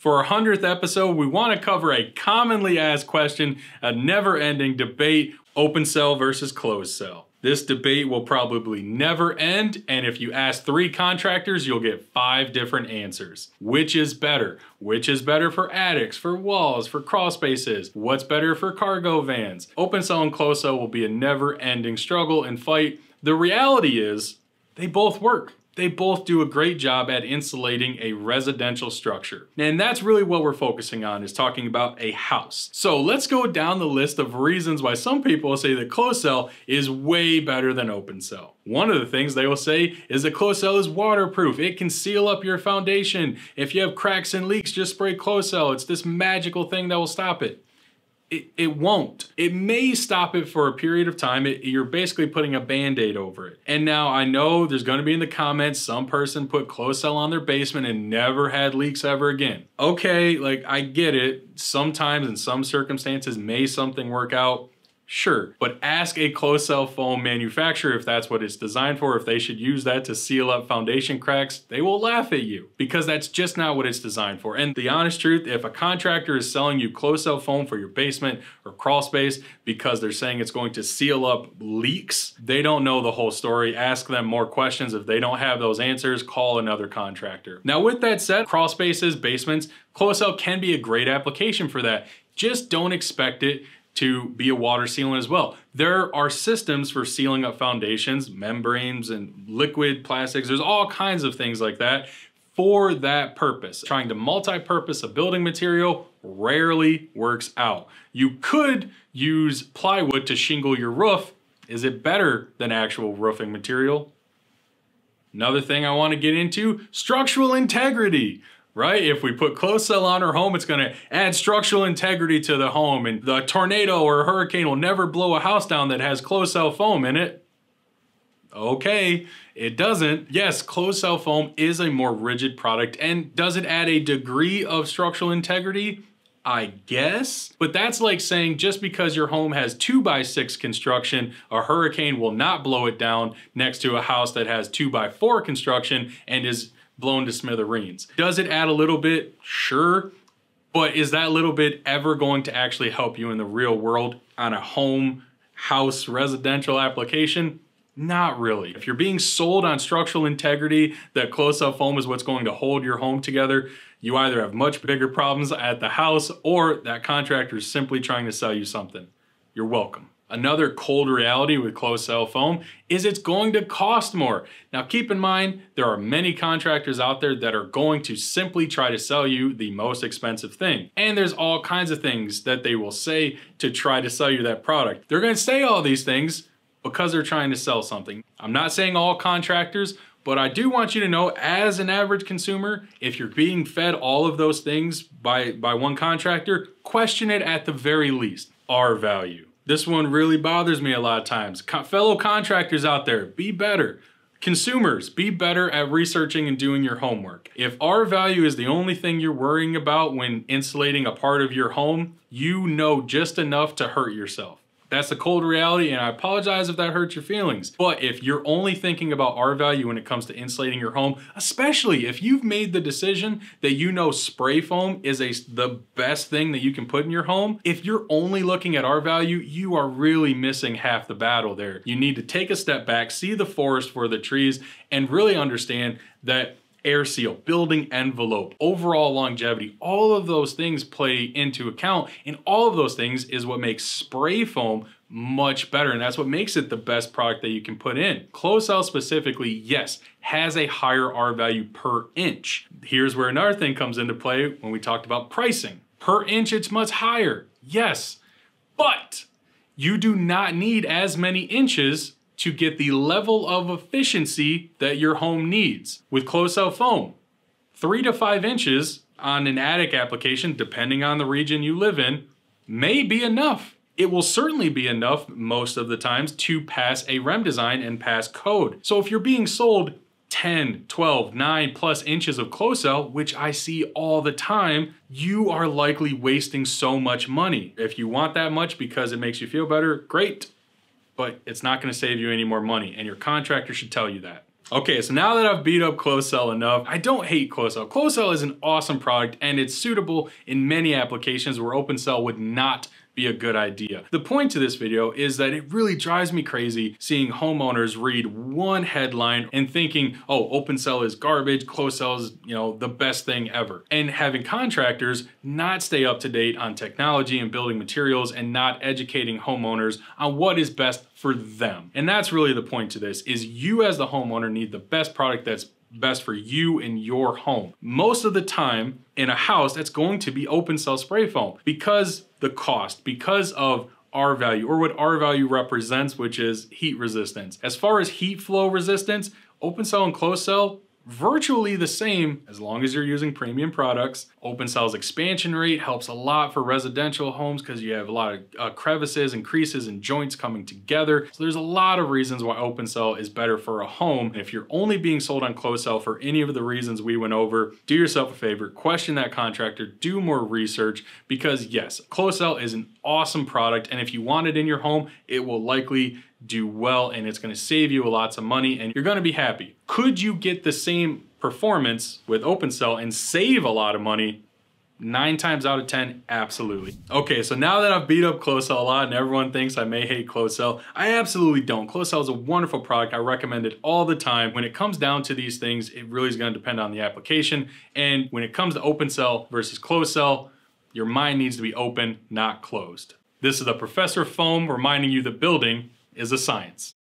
For our 100th episode, we want to cover a commonly asked question, a never-ending debate, open cell versus closed cell. This debate will probably never end, and if you ask 3 contractors, you'll get 5 different answers. Which is better? Which is better for attics, for walls, for crawl spaces? What's better for cargo vans? Open cell and closed cell will be a never-ending struggle and fight. The reality is, they both work. They both do a great job at insulating a residential structure. And that's really what we're focusing on, is talking about a house. So let's go down the list of reasons why some people say that closed cell is way better than open cell. One of the things they will say is that closed cell is waterproof. It can seal up your foundation. If you have cracks and leaks, just spray closed cell. It's this magical thing that will stop it. It won't. It may stop it for a period of time. You're basically putting a band-aid over it. And now I know there's going to be in the comments, some person put closed cell on their basement and never had leaks ever again. Okay, like I get it. Sometimes in some circumstances, may something work out? Sure, but ask a closed cell foam manufacturer if that's what it's designed for, if they should use that to seal up foundation cracks. They will laugh at you because that's just not what it's designed for. And the honest truth, if a contractor is selling you closed cell foam for your basement or crawl space because they're saying it's going to seal up leaks, they don't know the whole story. Ask them more questions. If they don't have those answers, call another contractor. Now with that said, crawl spaces, basements, closed cell can be a great application for that. Just don't expect it to be a water sealant as well. There are systems for sealing up foundations, membranes and liquid plastics. There's all kinds of things like that for that purpose. Trying to multi-purpose a building material rarely works out. You could use plywood to shingle your roof. Is it better than actual roofing material? Another thing I want to get into, structural integrity. Right? If we put closed cell on our home, it's going to add structural integrity to the home, and the tornado or a hurricane will never blow a house down that has closed cell foam in it. Okay, it doesn't. Yes, closed cell foam is a more rigid product, and does it add a degree of structural integrity? I guess, but that's like saying just because your home has 2x6 construction, a hurricane will not blow it down next to a house that has 2x4 construction and is blown to smithereens. Does it add a little bit? Sure. But is that little bit ever going to actually help you in the real world on a home, house, residential application? Not really. If you're being sold on structural integrity, that closed cell foam is what's going to hold your home together, you either have much bigger problems at the house or that contractor is simply trying to sell you something. You're welcome. Another cold reality with closed cell foam is it's going to cost more. Now keep in mind, there are many contractors out there that are going to simply try to sell you the most expensive thing. And there's all kinds of things that they will say to try to sell you that product. They're going to say all these things because they're trying to sell something. I'm not saying all contractors, but I do want you to know, as an average consumer, if you're being fed all of those things by one contractor, question it at the very least. R value. This one really bothers me a lot of times. Fellow contractors out there, be better. Consumers, be better at researching and doing your homework. If R value is the only thing you're worrying about when insulating a part of your home, you know just enough to hurt yourself. That's the cold reality, and I apologize if that hurts your feelings. But if you're only thinking about R value when it comes to insulating your home, especially if you've made the decision that you know spray foam is the best thing that you can put in your home, if you're only looking at R value, you are really missing half the battle there. You need to take a step back, see the forest for the trees, and really understand that air seal, building envelope, overall longevity, all of those things play into account, and all of those things is what makes spray foam much better, and that's what makes it the best product that you can put in. Closed cell specifically, yes, has a higher R value per inch. Here's where another thing comes into play when we talked about pricing. Per inch, it's much higher, yes, but you do not need as many inches to get the level of efficiency that your home needs. With closed cell foam, 3 to 5 inches on an attic application, depending on the region you live in, may be enough. It will certainly be enough most of the times to pass a REM design and pass code. So if you're being sold 10, 12, 9+ inches of closed cell, which I see all the time, you are likely wasting so much money. If you want that much because it makes you feel better, great. But it's not going to save you any more money, and your contractor should tell you that. Okay, so now that I've beat up closed cell enough, I don't hate closed cell. Closed cell is an awesome product and it's suitable in many applications where open cell would not be a good idea. The point to this video is that it really drives me crazy seeing homeowners read one headline and thinking, oh, open cell is garbage, closed cell is, the best thing ever. And having contractors not stay up to date on technology and building materials and not educating homeowners on what is best for them. And that's really the point to this, is you as the homeowner need the best product that's best for you and your home. Most of the time in a house, that's going to be open cell spray foam because the cost, because of R value, or what R value represents, which is heat resistance. As far as heat flow resistance, open cell and closed cell, virtually the same as long as you're using premium products. Open cell's expansion rate helps a lot for residential homes because you have a lot of crevices and creases and joints coming together. So there's a lot of reasons why open cell is better for a home. And if you're only being sold on closed cell for any of the reasons we went over, do yourself a favor, question that contractor, do more research, because yes, closed cell is an awesome product. And if you want it in your home, it will likely do well and it's gonna save you lots of money and you're gonna be happy. Could you get the same performance with open cell and save a lot of money? 9 times out of 10, absolutely. Okay, so now that I've beat up closed cell a lot and everyone thinks I may hate closed cell, I absolutely don't. Closed cell is a wonderful product. I recommend it all the time. When it comes down to these things, it really is gonna depend on the application. And when it comes to open cell versus closed cell, your mind needs to be open, not closed. This is the Professor Foam reminding you that building is a science.